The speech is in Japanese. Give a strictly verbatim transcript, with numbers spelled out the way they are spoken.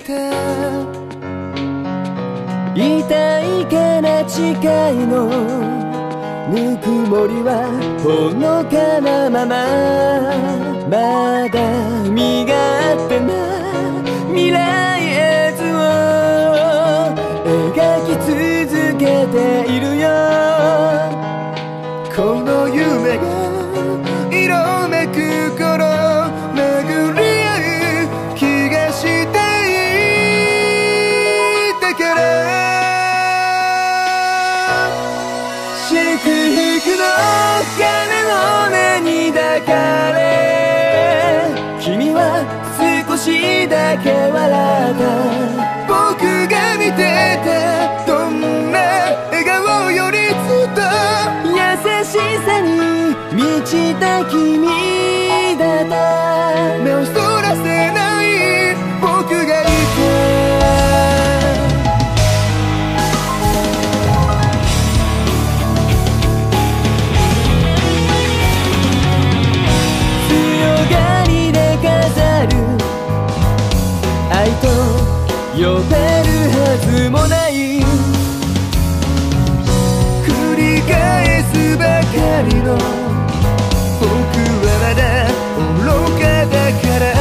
た痛いかな誓いのぬくもりはほのかなまままだ身があってな未来へ図を描き続けているよこの夢が色めく頃巡り合う気がしていたから祝福の鐘の音に抱かれ君は少しだけ笑った僕が見てたどんな笑顔よりずっと優しさに満ちた君だった目をそらせない僕がいた愛と呼べるはずもない繰り返すばかりの僕はまだ愚かだから